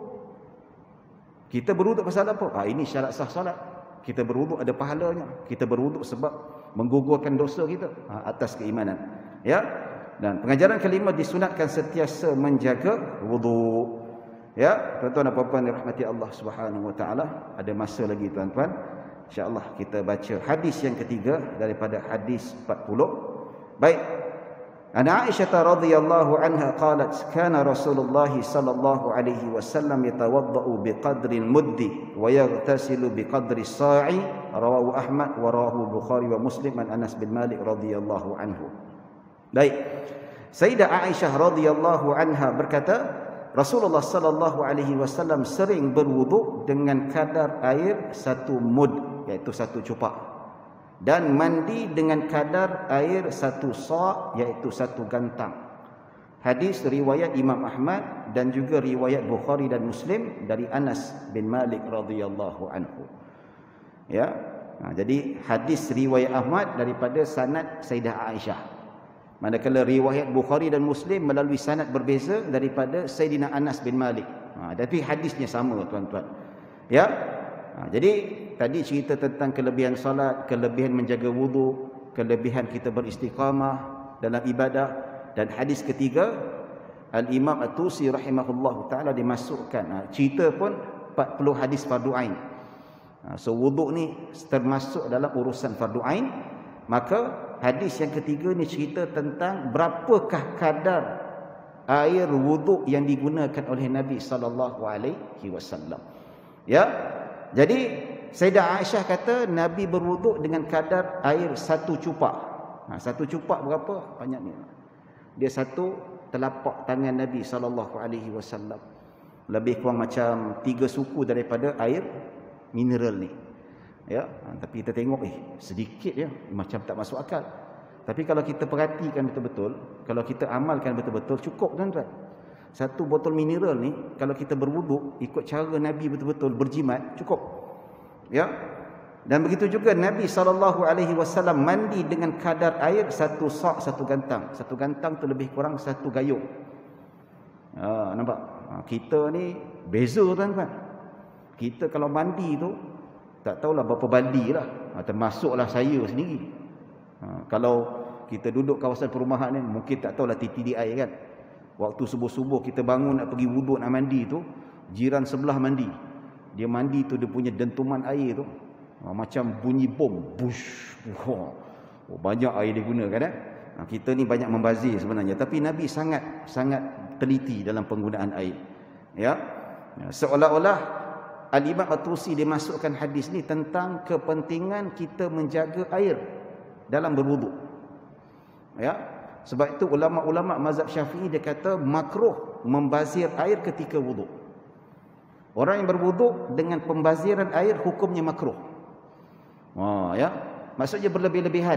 Kita berwuduk pasal apa? Ah, ini syarat sah salat. Kita berwuduk ada pahalanya. Kita berwuduk sebab menggugurkan dosa kita ha, atas keimanan. Ya. Dan pengajaran kelima disunatkan sentiasa menjaga wuduk. Ya, tuan-tuan dan puan-puan dirahmati Allah Subhanahu Wa Taala, ada masa lagi tuan-tuan. Insya-Allah kita baca hadis yang ketiga daripada hadis empat puluh. Baik. An Aisyah radhiyallahu anha qalat kana Rasulullah sallallahu alaihi wasallam yatawaddau biqadri al-muddi wa yaghtasilu biqadri as-sa'i, rawahu Ahmad wa rawahu Bukhari wa Muslim an Anas bin Malik radhiyallahu anhu. Baik. Sayyidah Aisyah radhiyallahu anha berkata, Rasulullah sallallahu alaihi wasallam sering berwuduk dengan kadar air satu mud, iaitu satu cupak. dan mandi dengan kadar air satu sa' iaitu satu gantang. Hadis riwayat Imam Ahmad dan juga riwayat Bukhari dan Muslim dari Anas bin Malik radhiyallahu anhu. Ya. Ha, jadi hadis riwayat Ahmad daripada sanad Sayyidah Aisyah. Manakala riwayat Bukhari dan Muslim melalui sanad berbeza daripada Sayyidina Anas bin Malik. Ha, tapi hadisnya sama tuan-tuan. Ya. Ha, jadi tadi cerita tentang kelebihan salat, kelebihan menjaga wudu, kelebihan kita beristiqamah dalam ibadah. Dan hadis ketiga, Al-Imam At-Tusi rahimahullah ta'ala dimasukkan. Ha, cerita pun empat puluh hadis fardu ain. Ha, so wuduk ni termasuk dalam urusan fardu ain. Maka hadis yang ketiga ni cerita tentang berapakah kadar air wuduk yang digunakan oleh Nabi sallallahu alaihi wasallam. Ya. Jadi Sayyidah Aisyah kata Nabi berwuduk dengan kadar air satu cupak. Ha, satu cupak berapa? Banyak ni. Dia satu telapak tangan Nabi sallallahu alaihi wasallam. Lebih kurang macam tiga suku daripada air mineral ni. Ya, tapi kita tengok eh sedikit ya, macam tak masuk akal. Tapi kalau kita perhatikan betul-betul, kalau kita amalkan betul-betul, cukup tuan-tuan. Satu botol mineral ni kalau kita berwuduk ikut cara Nabi betul-betul berjimat, cukup. Ya. Dan begitu juga Nabi sallallahu alaihi wasallam mandi dengan kadar air satu sa' satu gantang. Satu gantang tu lebih kurang satu gayung. Ha, nampak? Ha, kita ni beza tuan-tuan. Kita kalau mandi tu tak tahulah berapa baldi lah. Ha, termasuklah saya sendiri. Ha, kalau kita duduk kawasan perumahan ni mungkin tak tahulah titi air kan. Waktu subuh-subuh kita bangun nak pergi wuduk nak mandi tu, jiran sebelah mandi. Dia mandi tu dia punya dentuman air tu macam bunyi bom, bush. Oh, banyak air digunakan eh. Ha, kita ni banyak membazir sebenarnya, tapi Nabi sangat sangat teliti dalam penggunaan air. Ya. Seolah-olah Al-Imam At-Tusi dimasukkan hadis ni tentang kepentingan kita menjaga air dalam berwuduk. Ya. Sebab itu ulama-ulama mazhab Syafi'i dia kata makruh membazir air ketika wuduk. Orang yang berwuduk dengan pembaziran air hukumnya makruh. Ha, ya. Maksudnya berlebih-lebihan.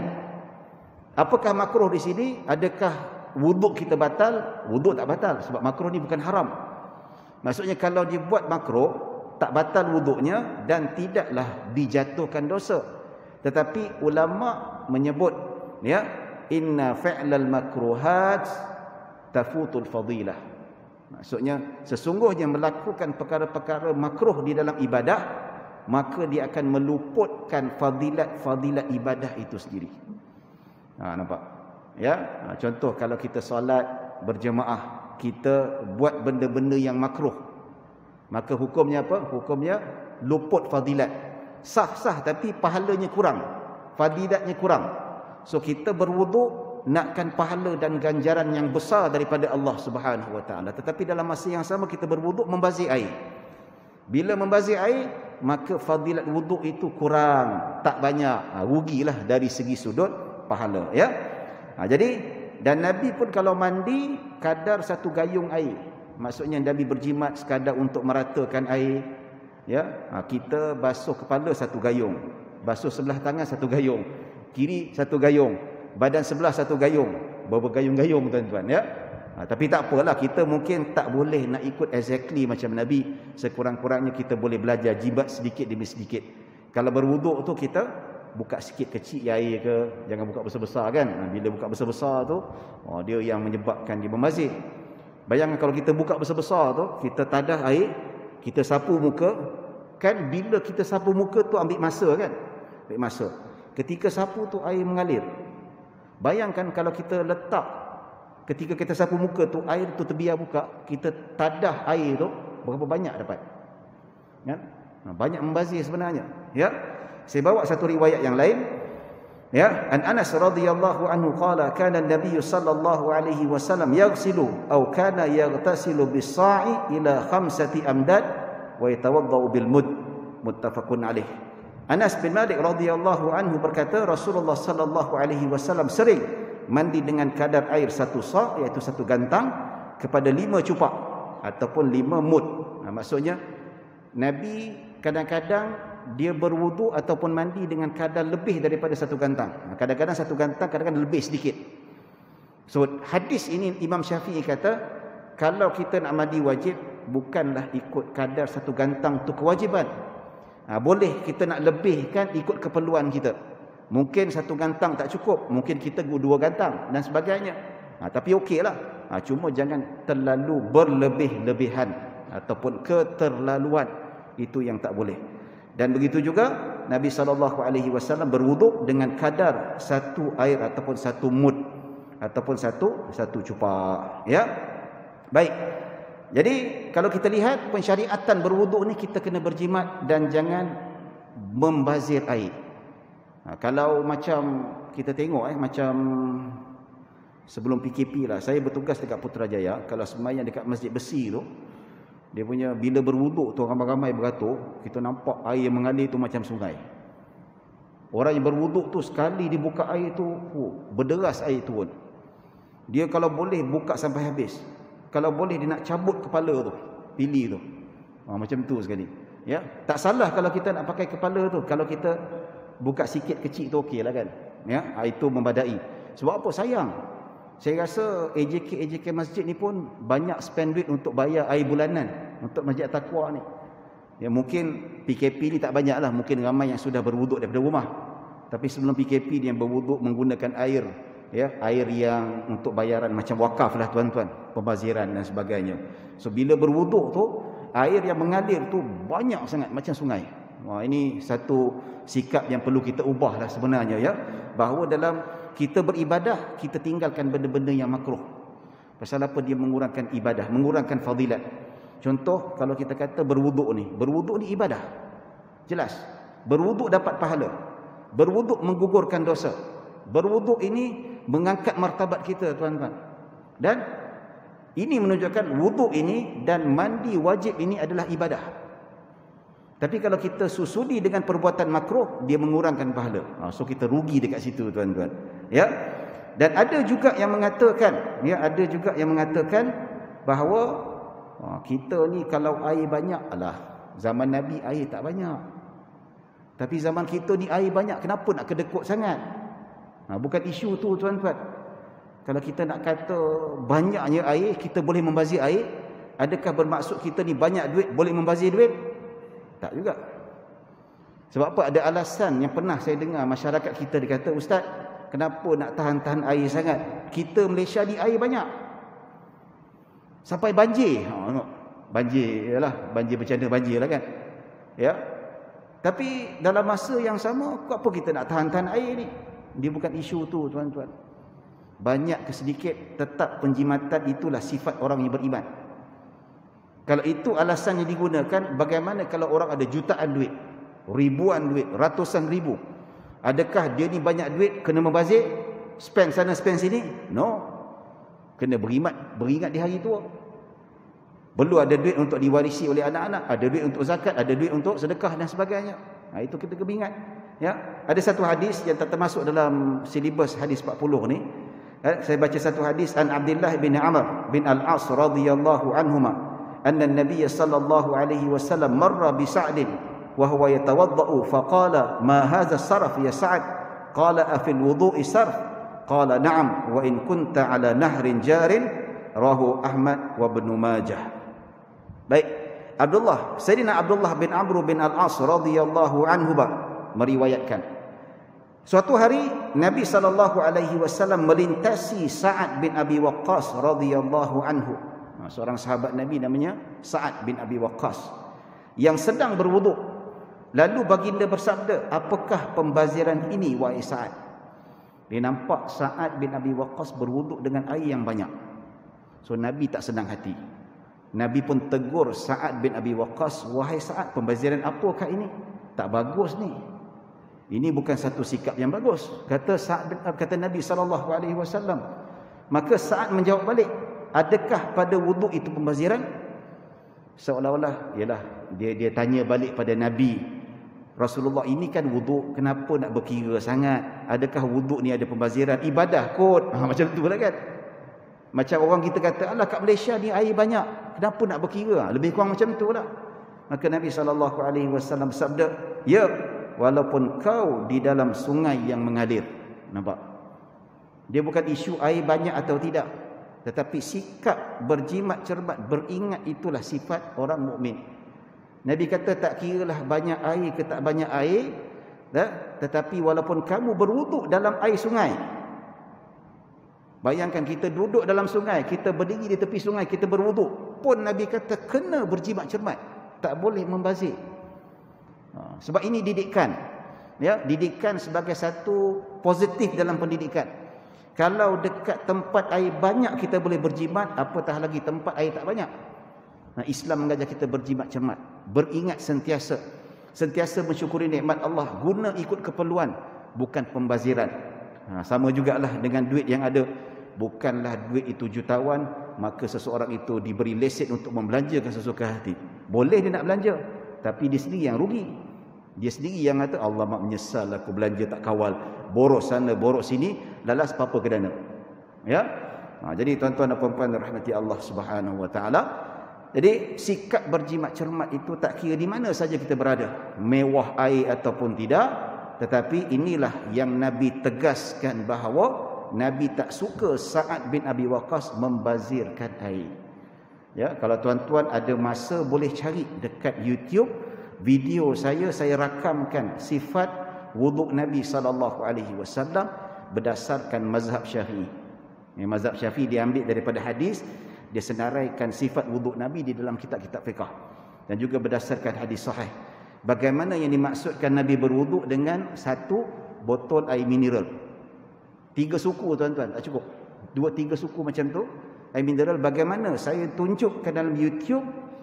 Apakah makruh di sini? Adakah wuduk kita batal? Wuduk tak batal sebab makruh ni bukan haram. Maksudnya kalau dia buat makruh, tak batal wuduknya dan tidaklah dijatuhkan dosa. Tetapi ulama menyebut ya, inna fi'lal makruhat tafutul fadilah. Maksudnya sesungguhnya melakukan perkara-perkara makruh di dalam ibadah, maka dia akan meluputkan fadilat-fadilat ibadah itu sendiri. Ha, nampak? Ya, ha, contoh kalau kita solat berjemaah, kita buat benda-benda yang makruh, maka hukumnya apa? Hukumnya luput fadilat. Sah-sah tapi pahalanya kurang, fadilatnya kurang. So kita berwuduk nakkan pahala dan ganjaran yang besar daripada Allah Subhanahu Wa Taala, tetapi dalam masa yang sama kita berwuduk membazir air. Bila membazir air, maka fadilat wuduk itu kurang, tak banyak. Ha, rugilah dari segi sudut pahala. Ya. Ha, jadi dan Nabi pun kalau mandi kadar satu gayung air. Maksudnya Nabi berjimat sekadar untuk meratakan air. Ya. Ha, kita basuh kepala satu gayung, basuh sebelah tangan satu gayung, kiri satu gayung, badan sebelah satu gayung. Berapa gayung-gayung tuan-tuan ya. Ha, tapi tak apalah, kita mungkin tak boleh nak ikut exactly macam Nabi. Sekurang-kurangnya kita boleh belajar jibat sedikit demi sedikit. Kalau berwuduk tu kita buka sikit kecil air ke, jangan buka besar-besar kan. Ha, bila buka besar-besar tu, oh, dia yang menyebabkan dia membazir. Bayangkan kalau kita buka besar-besar tu, kita tadah air, kita sapu muka, kan bila kita sapu muka tu ambil masa kan? Ambil masa. Ketika sapu tu air mengalir. Bayangkan kalau kita letak, ketika kita sapu muka tu, air tu terbiar buka, kita tadah air tu, berapa banyak dapat? Ya? Banyak membazir sebenarnya. Ya. Saya bawa satu riwayat yang lain. Ya, an Anas radhiyallahu anhu qala kana an-nabiy sallallahu alaihi wasallam yaghsilu aw kana yaghtasilu bis-sa'i ila khamsati amdad wa yatawaddau bil mud, muttafaqun alaih. Anas bin Malik radhiyallahu anhu berkata Rasulullah sallallahu alaihi wasallam sering mandi dengan kadar air satu sa', iaitu satu gantang, kepada lima cupak ataupun lima mud. Nah, maksudnya Nabi kadang-kadang dia berwuduk ataupun mandi dengan kadar lebih daripada satu gantang. Kadang-kadang satu gantang, kadang-kadang lebih sedikit. So hadis ini Imam Syafi'i kata, kalau kita nak mandi wajib, bukanlah ikut kadar satu gantang tu kewajiban. Ha, boleh kita nak lebihkan ikut keperluan kita. Mungkin satu gantang tak cukup, mungkin kita dua gantang dan sebagainya. Ha, tapi okey lah. Ha, cuma jangan terlalu berlebih-lebihan ataupun keterlaluan. Itu yang tak boleh. Dan begitu juga Nabi sallallahu alaihi wasallam berwuduk dengan kadar satu air ataupun satu mud ataupun satu satu cupak, ya. Baik. Jadi kalau kita lihat pensyariatan berwuduk ni, kita kena berjimat dan jangan membazir air. Ha, kalau macam kita tengok eh macam sebelum P K P lah, saya bertugas dekat Putrajaya. Kalau sembahyang dekat Masjid Besi tu, dia punya bila berwuduk tu ramai-ramai beratur, kita nampak air yang mengalir tu macam sungai. Orang yang berwuduk tu sekali dibuka air tu, oh, berderas air turun. Dia kalau boleh buka sampai habis. Kalau boleh dia nak cabut kepala tu, pilih tu. Ha, macam tu sekali. Ya, tak salah kalau kita nak pakai kepala tu. Kalau kita buka sikit kecil tu okeylah kan. Ya, ha, itu membadai. Sebab apa? Sayang. Saya rasa A J K A J K masjid ni pun banyak spend duit untuk bayar air bulanan untuk Masjid Taqwa ni. Ya, mungkin P K P ni tak banyak lah, mungkin ramai yang sudah berwuduk daripada rumah. Tapi sebelum P K P dia yang berwuduk menggunakan air, ya, air yang untuk bayaran macam wakaf lah tuan-tuan, pembaziran dan sebagainya. So bila berwuduk tu, air yang mengalir tu banyak sangat macam sungai. Wah, ini satu sikap yang perlu kita ubah lah sebenarnya, ya. Bahawa dalam kita beribadah, kita tinggalkan benda-benda yang makruh. Pasal apa? Dia mengurangkan ibadah, mengurangkan fadilat. Contoh, kalau kita kata berwuduk ni, berwuduk ni ibadah. Jelas. Berwuduk dapat pahala. Berwuduk menggugurkan dosa. Berwuduk ini mengangkat martabat kita, tuan-tuan. Dan ini menunjukkan wuduk ini dan mandi wajib ini adalah ibadah. Tapi kalau kita susudi dengan perbuatan makruh, dia mengurangkan pahala. So kita rugi dekat situ, tuan-tuan. Ya. Dan ada juga yang mengatakan, ya, ada juga yang mengatakan bahawa kita ni kalau air banyak, alah, zaman Nabi air tak banyak. Tapi zaman kita ni air banyak, kenapa nak kedekut sangat? Ha, bukan isu tu, tuan-tuan. Kalau kita nak kata banyaknya air, kita boleh membazir air, adakah bermaksud kita ni banyak duit boleh membazir duit? Tak juga. Sebab apa? Ada alasan yang pernah saya dengar masyarakat kita dikata, Ustaz, kenapa nak tahan-tahan air sangat? Kita Malaysia ni air banyak. Sampai banjir. Ha, banjir, yalah, banjir bercanda banjir lah kan. Ya. Tapi dalam masa yang sama, apa kita nak tahan-tahan air ni? Dia bukan isu tu, tuan-tuan. Banyak ke sedikit, tetap penjimatan itulah sifat orang yang beriman. Kalau itu alasan yang digunakan, bagaimana kalau orang ada jutaan duit, ribuan duit, ratusan ribu? Adakah dia ni banyak duit kena membazir, spend sana spend sini? No. Kena berimat, beringat di hari tua. Perlu ada duit untuk diwarisi oleh anak-anak, ada duit untuk zakat, ada duit untuk sedekah dan sebagainya. Nah, itu kita kena ingat. Ya, ada satu hadis yang tak termasuk dalam silibus hadis empat puluh ni. Saya baca satu hadis an Abdullah bin Amr bin Al-As radhiyallahu anhuma. أن النبي صلى الله عليه وسلم مر بسعد وهو يتوضأ فقال ما هذا الصرف يا سعد قال أفي الوضوء صرف قال نعم وإن كنت على نهر جار رواه أحمد وابن ماجه. Baik, Abdullah, Sayyidina Abdullah bin Amr bin Al-As radhiyallahu anhu meriwayatkan, suatu hari Nabi sallallahu alaihi wasallam melintasi Sa'ad bin Abi Waqqas radhiyallahu anhu, seorang sahabat Nabi namanya Sa'ad bin Abi Waqqas, yang sedang berwuduk. Lalu baginda bersabda, apakah pembaziran ini wahai Sa'ad? Dia nampak Sa'ad bin Abi Waqqas berwuduk dengan air yang banyak. So Nabi tak senang hati. Nabi pun tegur Sa'ad bin Abi Waqqas, wahai Sa'ad, pembaziran apakah ini? Tak bagus ni. Ini bukan satu sikap yang bagus, kata Sa'ad bin, kata Nabi sallallahu alaihi wasallam. Maka Sa'ad menjawab balik, adakah pada wuduk itu pembaziran? Seolah-olah, ialah dia dia tanya balik pada Nabi, Rasulullah, ini kan wuduk, kenapa nak berkira sangat? Adakah wuduk ni ada pembaziran? Ibadah kot. Ha, macam tu lah kan. Macam orang kita kata, alah kat Malaysia ni air banyak, kenapa nak berkira? Lebih kurang macam tu lah. Maka Nabi sallallahu alaihi wasallam sabda, ya, walaupun kau di dalam sungai yang mengalir. Nampak? Dia bukan isu air banyak atau tidak, tetapi sikap berjimat cermat, beringat, itulah sifat orang mukmin. Nabi kata tak kiralah banyak air ke tak banyak air, tak? Tetapi walaupun kamu berwuduk dalam air sungai. Bayangkan kita duduk dalam sungai, kita berdiri di tepi sungai, kita berwuduk, pun Nabi kata kena berjimat cermat, tak boleh membazir. Ha, sebab ini didikan. Ya, didikan sebagai satu positif dalam pendidikan. Kalau dekat tempat air banyak kita boleh berjimat, apatah lagi tempat air tak banyak. Nah, Islam mengajar kita berjimat cermat, beringat sentiasa, sentiasa mensyukuri nikmat Allah, guna ikut keperluan, bukan pembaziran. Ha, sama jugalah dengan duit yang ada. Bukanlah duit itu jutawan, maka seseorang itu diberi lesen untuk membelanjakan sesuka hati. Boleh dia nak belanja, tapi dia sendiri yang rugi. Dia sendiri yang kata, Allah mak menyesal aku belanja tak kawal, boros sana boros sini, lalas apa ke dana. Ya. Ha, jadi tuan-tuan dan puan-puan rahmati Allah Subhanahu wa taala, jadi sikap berjimat cermat itu tak kira di mana saja kita berada, mewah air ataupun tidak, tetapi inilah yang Nabi tegaskan bahawa Nabi tak suka Sa'ad bin Abi Waqqas membazirkan air. Ya, kalau tuan-tuan ada masa boleh cari dekat YouTube video saya, saya rakamkan sifat wuduk Nabi sallallahu alaihi wasallam berdasarkan mazhab Syafi'i. Ya, mazhab Syafi'i diambil daripada hadis, dia senaraikan sifat wuduk Nabi di dalam kitab-kitab fiqh dan juga berdasarkan hadis sahih. Bagaimana yang dimaksudkan Nabi berwuduk dengan satu botol air mineral. Tiga suku tuan-tuan, tak cukup. Dua tiga suku macam tu, air mineral. Bagaimana saya tunjukkan dalam YouTube,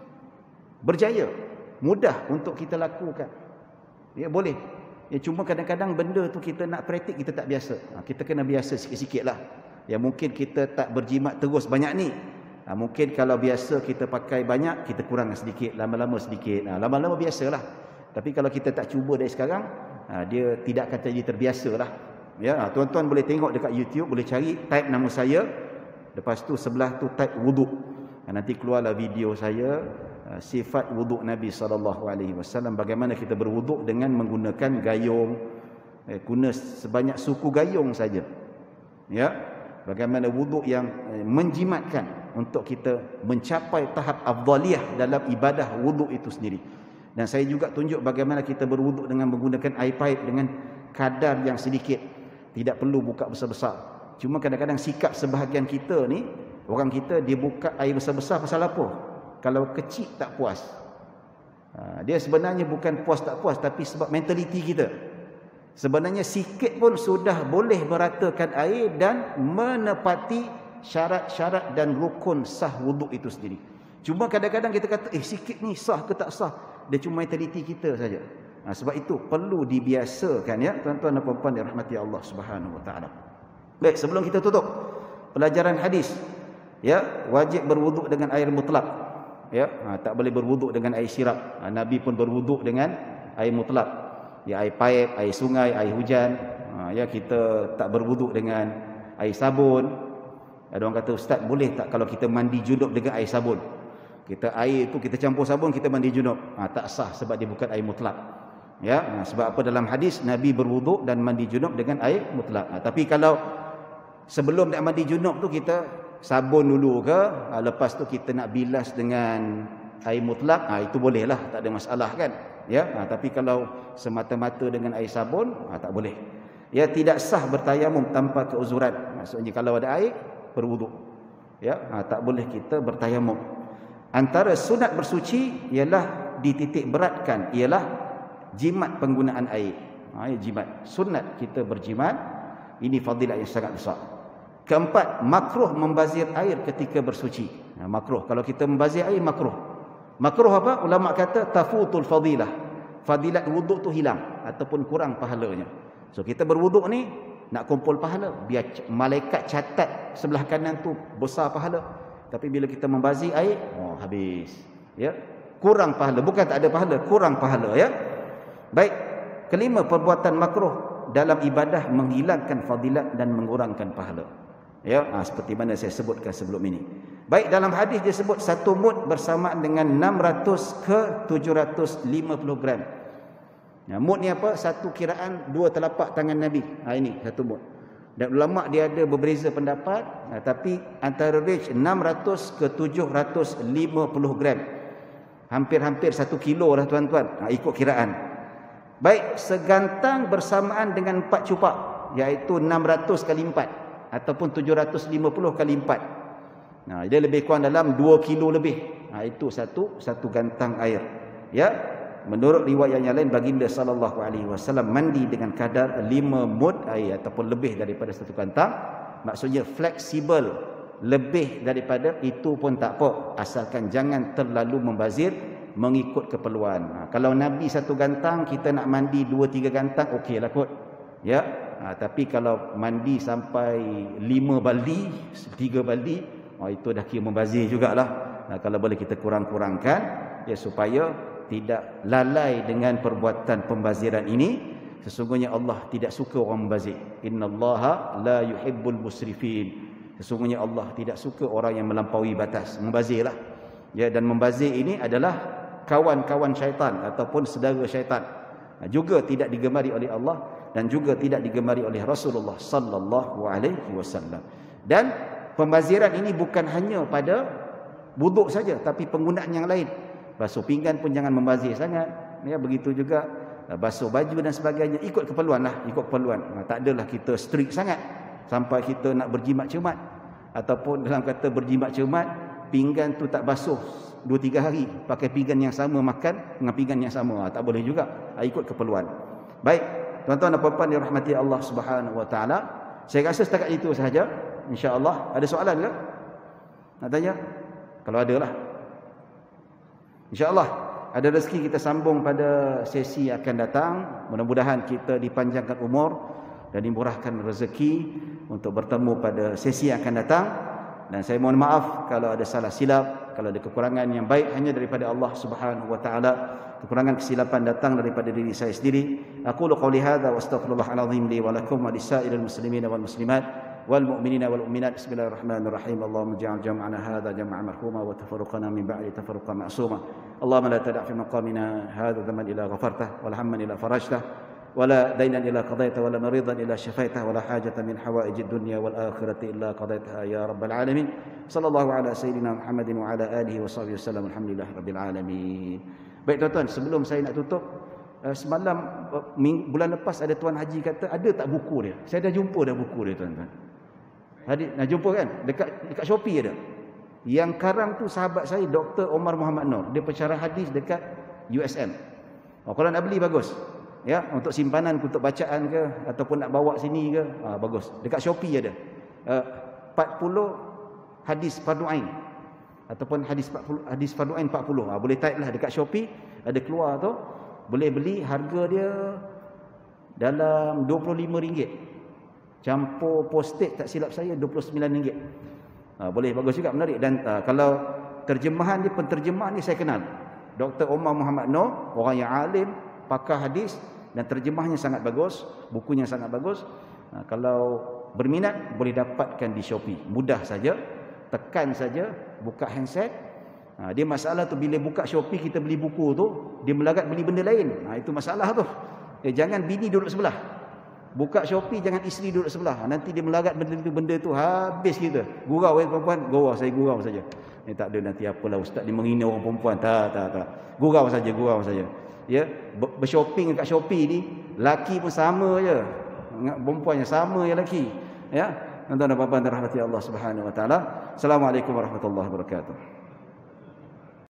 berjaya, mudah untuk kita lakukan. Ya, boleh. Ya, cuma kadang-kadang benda tu kita nak praktik, kita tak biasa. Ha, kita kena biasa sikit-sikit lah. Ya, mungkin kita tak berjimat terus banyak ni. Ha, mungkin kalau biasa kita pakai banyak, kita kurang sedikit, lama-lama sedikit. Ha, lama-lama biasalah. Tapi kalau kita tak cuba dari sekarang, ha, dia tidak akan jadi terbiasa lah. Ya, tuan-tuan boleh tengok dekat YouTube, boleh cari, type nama saya, lepas tu sebelah tu type wuduk. Nanti keluarlah video saya, sifat wuduk Nabi sallallahu alaihi wasallam, bagaimana kita berwuduk dengan menggunakan gayung, eh, guna sebanyak suku gayung saja. Ya, bagaimana wuduk yang eh, menjimatkan untuk kita mencapai tahap afdaliyah dalam ibadah wuduk itu sendiri. Dan saya juga tunjuk bagaimana kita berwuduk dengan menggunakan air paip dengan kadar yang sedikit. Tidak perlu buka besar-besar. Cuma kadang-kadang sikap sebahagian kita ni, orang kita dia buka air besar-besar pasal apa? Kalau kecil tak puas. Ha, dia sebenarnya bukan puas tak puas, tapi sebab mentaliti kita. Sebenarnya sikit pun sudah boleh meratakan air dan menepati syarat-syarat dan rukun sah wuduk itu sendiri. Cuma kadang-kadang kita kata, eh sikit ni sah ke tak sah? Dia cuma mentaliti kita saja. Ha, sebab itu perlu dibiasakan, ya tuan-tuan dan puan-puan dirahmati Allah Subhanahu wa taala. Baik, sebelum kita tutup pelajaran hadis, ya, wajib berwuduk dengan air mutlak. Ya, ha, tak boleh berwuduk dengan air sirap. Ha, Nabi pun berwuduk dengan air mutlak. Ya, air paip, air sungai, air hujan. Ha, ya, kita tak berwuduk dengan air sabun. Ada orang kata, ustaz boleh tak kalau kita mandi junub dengan air sabun? Kita air tu kita campur sabun, kita mandi junub. Ha, tak sah sebab dia bukan air mutlak. Ya, nah, sebab apa dalam hadis Nabi berwuduk dan mandi junub dengan air mutlak. Nah, tapi kalau sebelum nak mandi junub tu kita sabun dulu ke, nah, lepas tu kita nak bilas dengan air mutlak, nah, itu boleh lah, tak ada masalah kan. Ya, nah, tapi kalau semata-mata dengan air sabun, nah, tak boleh. Ya, tidak sah bertayamum tanpa keuzuran. Maksudnya kalau ada air berwuduk. Ya, nah, tak boleh kita bertayamum. Antara sunat bersuci ialah dititik beratkan, ialah jimat penggunaan air. Ha, ya, jimat. Sunat kita berjimat. Ini fadilah yang sangat besar. Keempat, makruh membazir air ketika bersuci. Ha, makruh. Kalau kita membazir air, makruh. Makruh apa? Ulama kata tafutul fadilah. Fadilat wuduk tu hilang ataupun kurang pahalanya. So kita berwuduk ni nak kumpul pahala. Biar malaikat catat sebelah kanan tu besar pahala. Tapi bila kita membazir air, oh habis. Ya. Kurang pahala. Bukan tak ada pahala, kurang pahala, ya. Baik, kelima, perbuatan makruh dalam ibadah menghilangkan fadilat dan mengurangkan pahala. Ya, ha, seperti mana saya sebutkan sebelum ini. Baik, dalam hadis disebut satu mud bersamaan dengan enam ratus ke tujuh ratus lima puluh gram. Nah, mud ni apa? Satu kiraan dua telapak tangan Nabi. Ha, ini satu mud. Dan ulama dia ada berbeza pendapat, ha, tapi antara range enam ratus ke tujuh ratus lima puluh gram. Hampir-hampir satu kilo lah tuan-tuan. Ha, ikut kiraan. Baik, segantang bersamaan dengan empat cupak, iaitu enam ratus kali empat ataupun tujuh ratus lima puluh kali empat. Nah, dia lebih kurang dalam dua kilo lebih. Ha, itu satu satu gantang air. Ya. Menurut riwayat yang lain, baginda sallallahu alaihi wasallam mandi dengan kadar lima mud air ataupun lebih daripada satu gantang. Maksudnya fleksibel, lebih daripada itu pun tak apa, asalkan jangan terlalu membazir mengikut keperluan. Ha, kalau Nabi satu gantang, kita nak mandi dua tiga gantang, okeylah kot. Ya. Ha, tapi kalau mandi sampai lima baldi, tiga baldi, oh, itu dah kira membazir jugalah. Ha, kalau boleh kita kurang-kurangkan ya, supaya tidak lalai dengan perbuatan pembaziran ini. Sesungguhnya Allah tidak suka orang membazir. Innallaha la yuhibbul musrifin. Sesungguhnya Allah tidak suka orang yang melampaui batas, membazirlah. Ya, dan membazir ini adalah kawan-kawan syaitan ataupun saudara syaitan. Juga tidak digemari oleh Allah dan juga tidak digemari oleh Rasulullah sallallahu alaihi wasallam. Dan pembaziran ini bukan hanya pada wuduk saja, tapi penggunaan yang lain. Basuh pinggan pun jangan membazir sangat. Ya, begitu juga basuh baju dan sebagainya, ikut keperluan lah, ikut keperluan. Nah, tak adalah kita strict sangat sampai kita nak berjimat cermat, ataupun dalam kata berjimat cermat, pinggan tu tak basuh dua tiga hari, pakai pinggan yang sama makan dengan pinggan yang sama. Tak boleh juga, ikut keperluan. Baik, tuan-tuan dan puan-puan dirahmati Allah Subhanahu wa taala. Saya rasa setakat itu sahaja. Insya-Allah. Ada soalan ke? Nak tanya? Kalau ada lah. InsyaAllah ada rezeki kita sambung pada sesi akan datang. Mudah-mudahan kita dipanjangkan umur dan dimurahkan rezeki untuk bertemu pada sesi yang akan datang. Dan saya mohon maaf kalau ada salah silap, kalau ada kekurangan. Yang baik hanya daripada Allah Subhanahu wa taala. Kekurangan kesilapan datang daripada diri saya sendiri. Aqulu qawli hadza wa astaghfirullahal azim li wa lakum wa lisairil muslimin wal muslimat والمؤمنين والمؤمنات. بسم الله الرحمن الرحيم. اللهم اجعل جمعنا هذا جمعا مرحوما وتفرقنا من بعد تفرقا معصوما. اللهم لا تدع في مقامنا هذا ذنبا الا غفرته ولا هما الا فرجته ولا دينا الا قضيته ولا مريضا الا شفيته ولا حاجة من حوائج الدنيا والآخرة الا قضيتها يا رب العالمين. صلى الله على سيدنا محمد وعلى آله وصحبه وسلم. الحمد لله رب العالمين. Baik tuan-tuan, sebelum saya nak tutup, semalam bulan lepas ada tuan haji kata ada tak buku dia. Saya dah jumpa dah buku dia tuan-tuan. Hadis nak jumpa kan? Dekat dekat Shopee ada. Yang karang tu sahabat saya Doktor Omar Muhammad Nur. Dia pensyarah hadis dekat U S M. Oh, kalau nak beli bagus. Ya, untuk simpanan, untuk bacaan ke ataupun nak bawa sini ke, ah, bagus. Dekat Shopee ada. Uh, empat puluh hadis fardu ain ataupun hadis empat puluh hadis fardu ain empat puluh. Ah, boleh type lah dekat Shopee, ada keluar tu. Boleh beli, harga dia dalam dua puluh lima ringgit. Campur postage tak silap saya dua puluh sembilan ringgit. Ha, boleh, bagus juga, menarik. Dan uh, kalau terjemahan dia, penterjemah ni saya kenal. Doktor Omar Muhammad Nur, orang yang alim, pakar hadis, dan terjemahnya sangat bagus, bukunya sangat bagus. Ha, kalau berminat boleh dapatkan di Shopee. Mudah saja, tekan saja, buka handset. Ha, dia masalah tu bila buka Shopee kita beli buku tu, dia melarat beli benda lain. Ha, itu masalah tu. Eh, jangan bini duduk sebelah. Buka Shopee, jangan isteri duduk sebelah. Nanti dia melarat benda tu, benda tu habis kita. Gurau eh perempuan, gurau, saya gurau saja. Ni tak ada nanti apalah ustaz dia menghina orang perempuan. Tak, tak, tak. Gurau saja, gurau saja. Ya, bershopping kat Shopee ni, laki pun sama je. Perempuan yang sama je laki. Ya. Tuan-tuan dan puan-puan dirahmati Allah Subhanahu wa taala. Assalamualaikum warahmatullahi wabarakatuh.